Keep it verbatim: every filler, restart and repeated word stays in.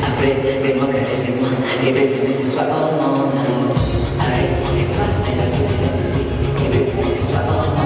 Apprenez-moi, caressez-moi, et baisez-moi ce soir, oh mon amour. Arrêtez pas, c'est la vie de la musique, et baisez-moi ce soir, oh mon amour.